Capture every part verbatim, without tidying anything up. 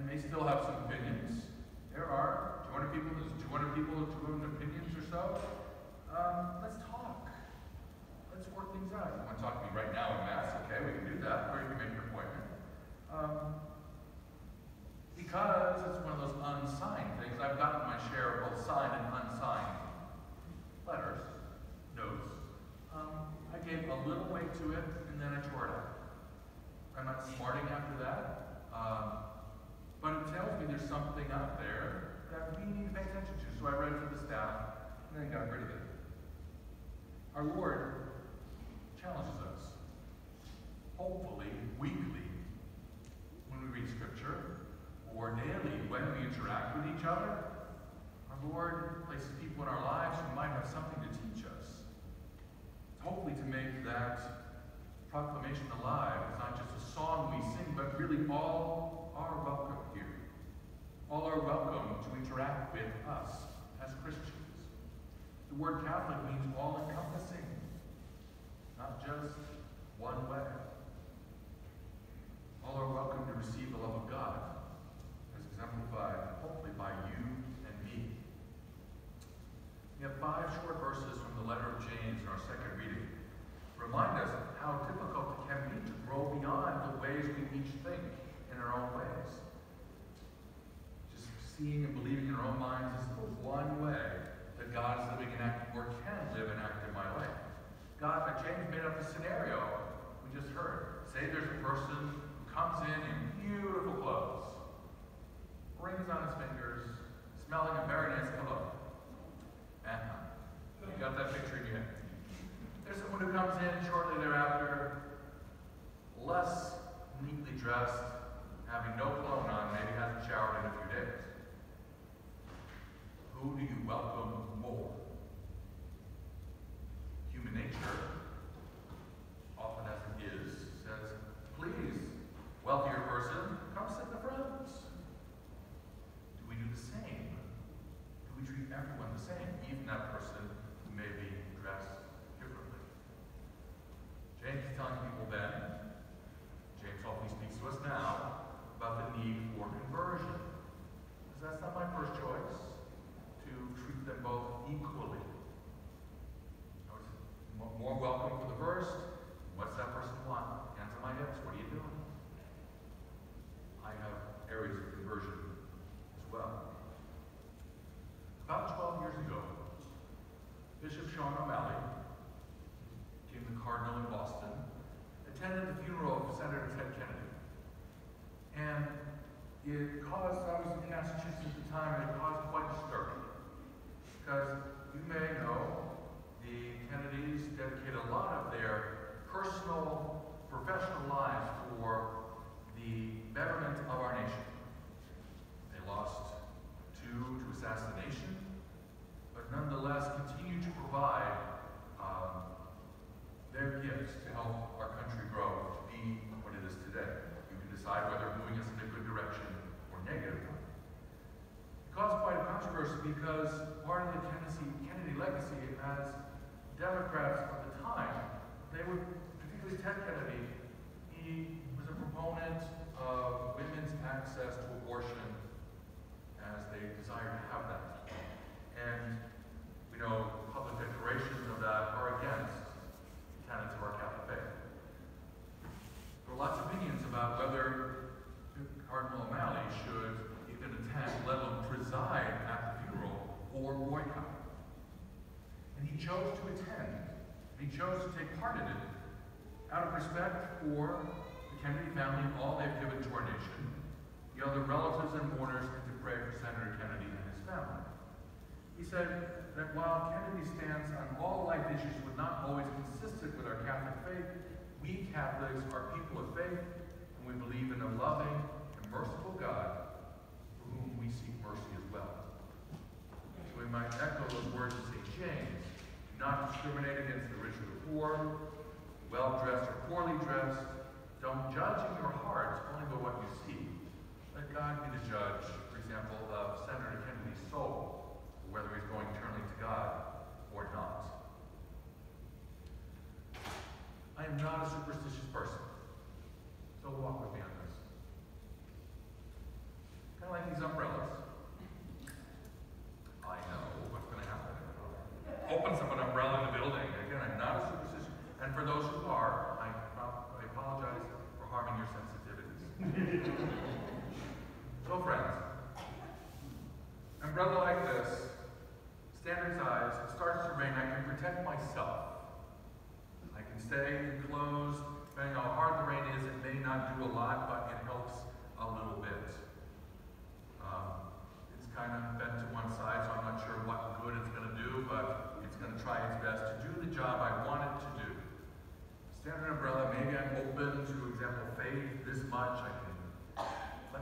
and may still have some opinions. There are two hundred people, there's two hundred people with two hundred opinions or so. Um, let's talk. Let's work things out. If you want to talk to me right now in Mass, okay, we can do that, or you can make an appointment. Um, because it's one of those unsigned things. I've gotten my share of both signed and unsigned letters, notes. Um, I gave a little weight to it, and then I tore it out. I'm not smarting after that, um, but it tells me there's something out there that we need to pay attention to. So I read it to the staff, and then got rid of it. Our Lord challenges us, hopefully weekly, when we read Scripture, or daily when we interact with each other. Our Lord places people in our lives who might have something to teach us. Hopefully to make that proclamation alive. It's not just a song we sing, but really all are welcome here. All are welcome to interact with us as Christians. The word Catholic means all-encompassing, not just one way. All are welcome to receive the love of God, as exemplified, hopefully, by you and me. We have five short verses from the letter of James in our second reading. Remind us how difficult it can be to grow beyond the ways we each think in our own ways. Just seeing and believing in our own minds is the one way that God is living and acting, or can live and act in my life. God, uh, James made up the scenario we just heard. Say there's a person who comes in in beautiful clothes, rings on his fingers, smelling a very nice cologne. Uh-huh. You got that picture in your head. There's someone who comes in shortly thereafter, less neatly dressed, having no cologne on, maybe hasn't showered in a few days. Who do you welcome more? Human nature, often as it is, says, please, wealthier person, come sit in the front. Do we do the same? Do we treat everyone the same, even that person who may be dressed differently? James is telling people then, James hopefully speaks to us now, about the need for conversion. Because that's not my first choice, to treat them both equally. I was more welcome for the first. What's that person want? Hands on my hips, what are you doing? I have areas of conversion as well. About twelve years ago, Bishop Sean O'Malley, became the Cardinal in Boston, attended the funeral of Senator Ted Kennedy. And it caused, I was in Massachusetts at the time, and it caused quite a stir. Because you may know, the Kennedys dedicated a lot of their personal, professional lives for the betterment of our nation. They lost two to assassination, but nonetheless continue to provide um, their gifts to help our country grow to be what it is today. You can decide whether moving us in a good direction or negative one. It caused quite a controversy because part of the Kennedy, Kennedy legacy, as Democrats of the time, they were, particularly Ted Kennedy, he was a proponent of women's access to abortion as they desire to have that. And we know public declarations of that are against the tenets of our Catholic faith. There are lots of opinions about whether Cardinal O'Malley should even attend, let alone preside at the funeral, or boycott. And he chose to attend. And he chose to take part in it out of respect for the Kennedy family and all they've given to our nation, the other relatives and mourners, and to pray for Senator Kennedy and his family. He said that while Kennedy's stance on all life issues was not always consistent with our Catholic faith, we Catholics are people of faith, and we believe in a loving and merciful God for whom we seek mercy as well. So we might echo those words of Saint James: do not discriminate against the rich or the poor, well-dressed or poorly dressed. Don't judge in your hearts only by what you see. Let God be the judge, for example, of Senator Kennedy's soul, or whether he's going eternally to God or not. I am not a superstitious person, so walk with me on this.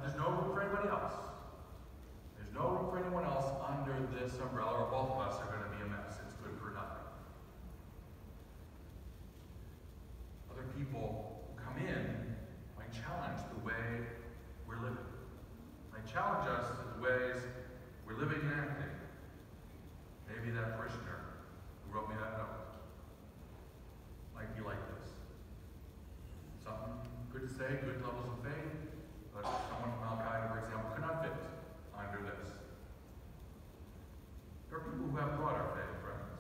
there's no room for anybody else. There's no room for anyone else under this umbrella, or both of us are going to be a mess. It's good for nothing. Other people who come in might challenge the way we're living. Might challenge us to the ways we're living and acting. Maybe that parishioner who wrote me that note might be like this. Something good to say, good levels of faith, but someone from Al-Qaeda, for example, could not fit under this. There are people who have broader faith, friends.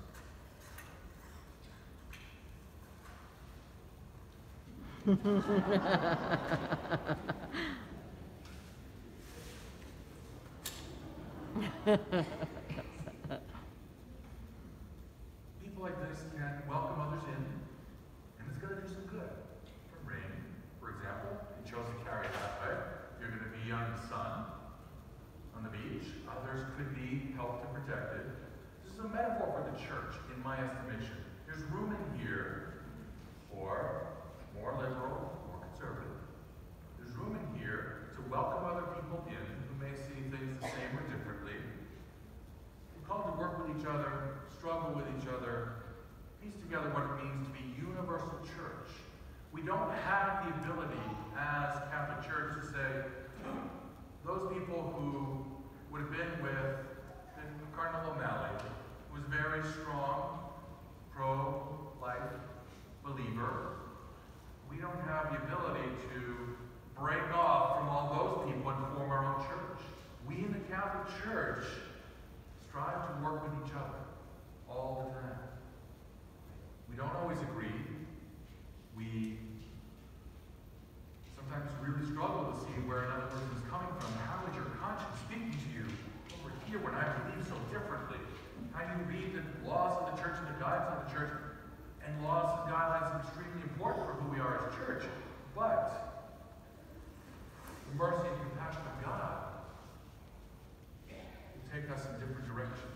People like this can welcome others in, and it's going to do some good. From rain, for example, you chose to carry it that way. You're going to be on the sun, on the beach. Others could be helped and protected. This is a metaphor for the church, in my estimation. There's room in here for more liberal, more conservative. There's room in here to welcome other people in who may see things the same or differently. We're called to work with each other, struggle with each other, piece together what it means to be universal church. We don't have the ability as Catholic Church to say, those people who would have been with Cardinal O'Malley, who was a very strong, pro-life believer, we don't have the ability to break off from all those people and form our own church. We in the Catholic Church strive to work with each other all the time. We don't always agree. We sometimes really struggle to see where another person is coming from. How is your conscience speaking to you over here when I believe so differently? How you read the laws of the church and the guidelines of the church, and laws and guidelines are extremely important for who we are as a church. But the mercy and compassion of God will take us in different directions.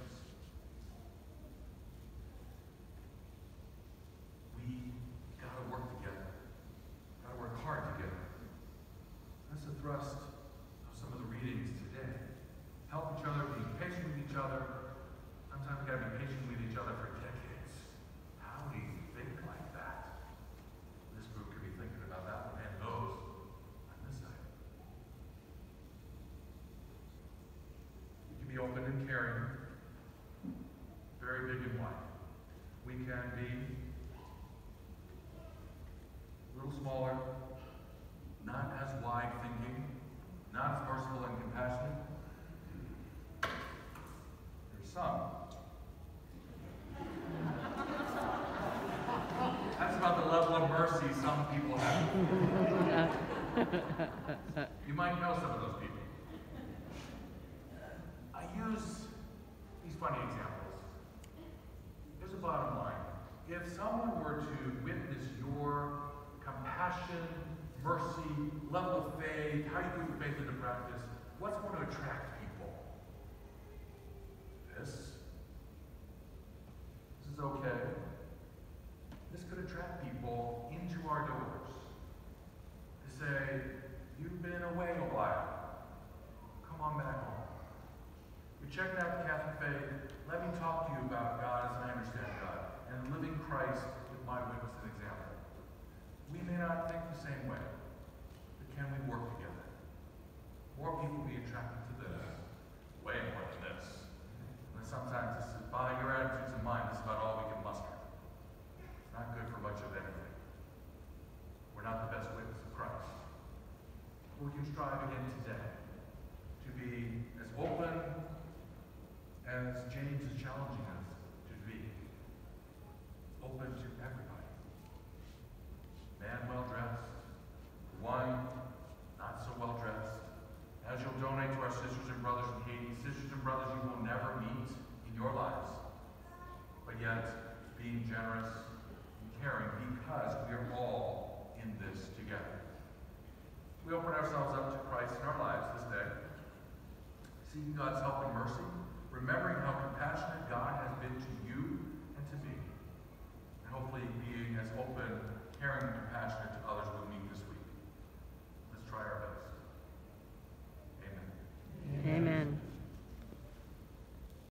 We gotta work together. Gotta work hard together. That's the thrust of some of the readings today. Help each other, be patient with each other. Sometimes we gotta be patient with each other for decades. How do you think like that? This group could be thinking about that one and those on this side. We can be open and caring, very big and wide. We can be a little smaller, not as wide thinking, not as merciful and compassionate. There's some. That's about the level of mercy some people have. You might know some of those people. I use these funny examples. Here's a bottom line. If someone were to witness your compassion, mercy, level of faith, how you put your faith into practice, what's going to attract people? This. This is okay. This could attract people into our doors. To say, you've been away a while. Come on back home. You're checking out the Catholic faith. Let me talk to you about God as I understand God, and living Christ with my witness and example. We may not think the same way, but can we work together? More people will be attracted to this, way more than this. And sometimes this is, by your attitudes and mine, this is about all we can muster. It's not good for much of anything. We're not the best witness of Christ. We can strive again today to be as open as James is challenging us to be. Open to everybody. Man well dressed, one not so well dressed. As you'll donate to our sisters and brothers in Haiti, sisters and brothers you will never meet in your lives, but yet being generous and caring because we are all in this together. We open ourselves up to Christ in our lives this day, seeking God's help and mercy, remembering how compassionate God has been to